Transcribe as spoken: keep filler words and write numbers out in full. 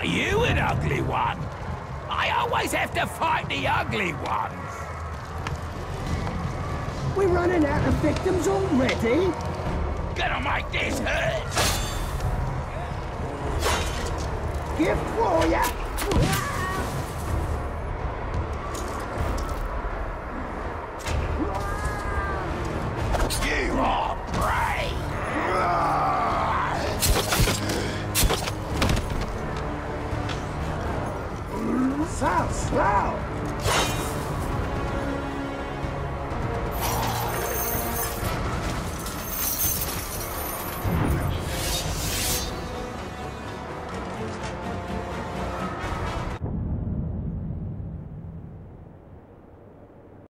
Are you an ugly one? I always have to fight the ugly ones. We're running out of victims already? Gonna make this hurt. Give Warrior!